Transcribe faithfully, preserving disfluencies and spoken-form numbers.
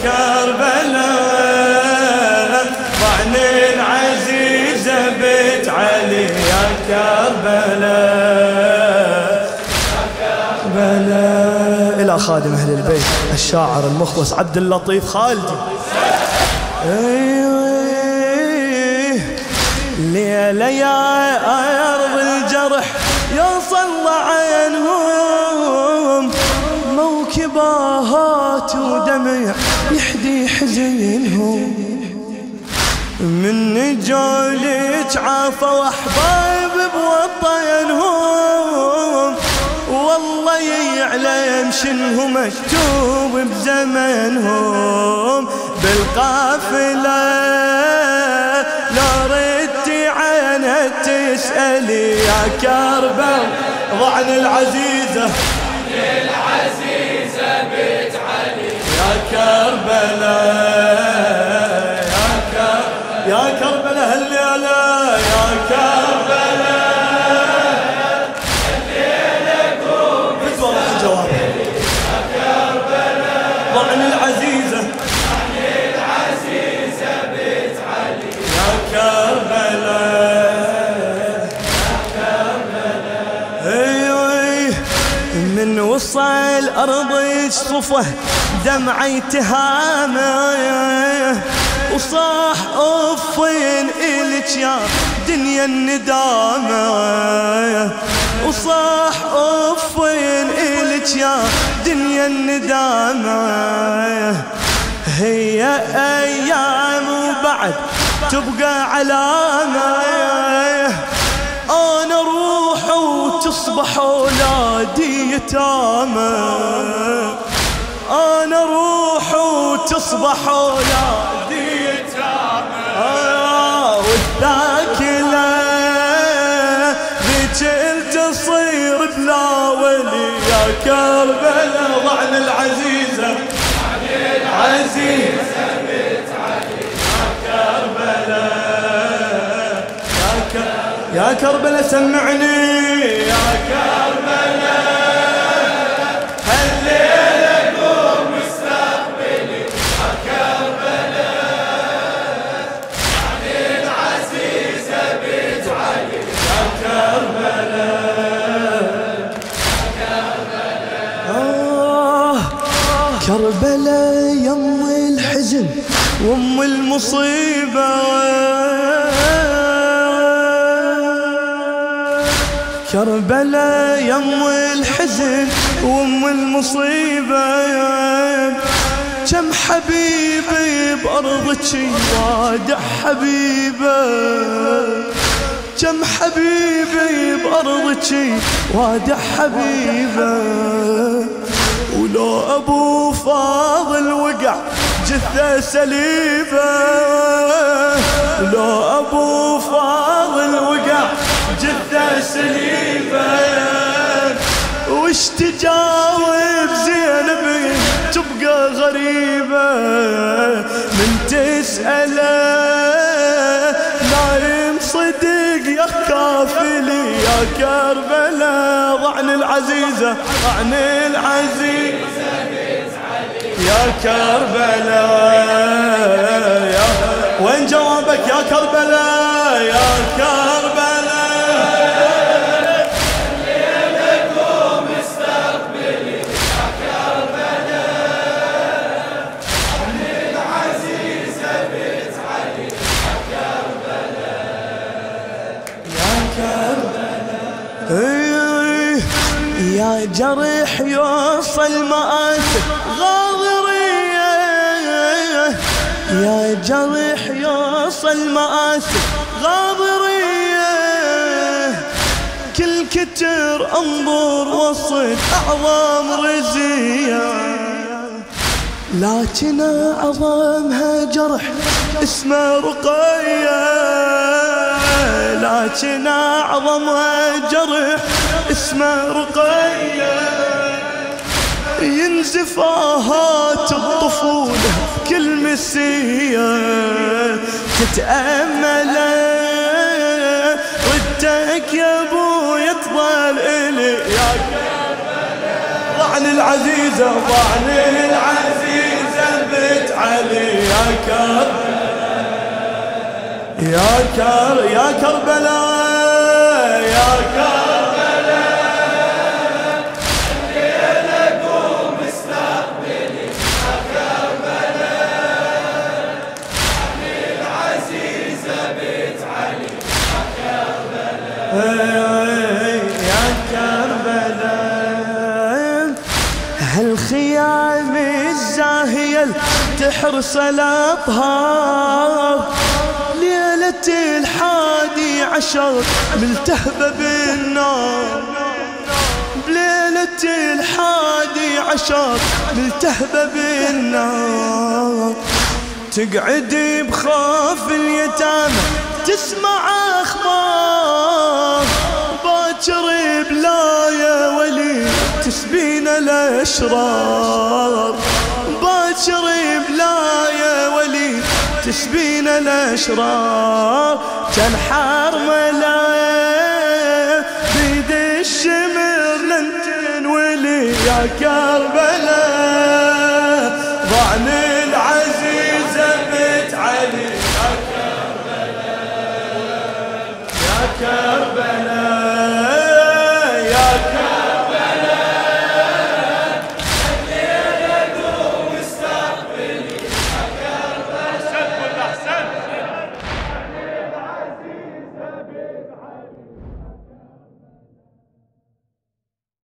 كربلاء ضعن العزيزة بيت علي يا كربلاء يا كربلاء. إلى خادم أهل البيت الشاعر المخلص عبد اللطيف خالدي. ليلة يا أرض الجرح يوصل عينهم موكبات ودمع يحدي حزنهم من جولك عافوا أحباب بوطنهم والله يعلم شنو مكتوب بزمنهم بالقافلة لو ردتي عنها تسألي يا كربلاء ضعن العزيزة العزيزة بيت علي يا كربلاء يا كربلاء يا كربلاء هالليلة يا كربلاء الليلة قوم بتوضح الجواب يا كربلاء ضعن العزيزة ضعن العزيزة بيت علي يا كربلاء يا كربلاء. من وصل أرضك صفه دمعي تهامه وصاح أفين إلك يا دنيا الندامة وصاح أفين إلك يا دنيا الندامة هي أيام وبعد تبقى علامة أنا روح وتصبح أولادي يتامى أنا روح وتصبح أولادي يتامى آه والثاكلة ذيك تصير بلا ولي يا كربلاء ضعن العزيزة ضعن العزيزة بيت علي يا كربلاء يا كربلاء يا كربلاء سمعني يا كربلاء هالليلة قوم مستقبلي يا كربلاء عن العزيزة بيت علي يا كربلاء يا كربلاء. آه كربلاء يم الحزن وام المصيبة كربلاء يم الحزن وام المصيبة كم حبيبي بأرضك وادع حبيبه كم حبيبي بأرضك وادع حبيبه ولو أبو فاضل وقع جثة سليبة ولو أبو فاضل وقع جثة سليبة وش تجاوب زينب تبقى غريبة من تسأله نايم صدق يا كافلي يا كربلاء ضعن العزيزة ضعن العزيزة يا كربلاء يا وين جوابك يا كربلاء يا كربلاء يا جرح يوصل مآسف غاضرية يا جرح يوصل مآسف غاضرية كل كتر انظر وصل اعظم رزية لكن اعظمها جرح اسمه رقية لكن اعظمها جرح اسمه رقية ينزف آهات الطفولة كل مسية تتأمل ردك يا ابوي تظل إلي يا كربلاء ضعن العزيزة ضعن العزيزة بيت علي يا كربلاء يا كر يا كربلاء يا كربلاء الليلة قوم استقبلي يا كربلاء علي العزيزة بنت علي يا كربلاء يا كربلاء هالخيام الزاهية تحرس الأطهار ليلة الحادي عشر ملتهبة بالنار بليلة الحادي عشر ملتهبة بالنار تقعد بخوف اليتامى تسمع أخبار باكر بلا يا ولي تسبين الأشرار باكر بلا يا ولي تسبين الأشرار كان حرملة بيد الشمر لن تنولي يا كربلاء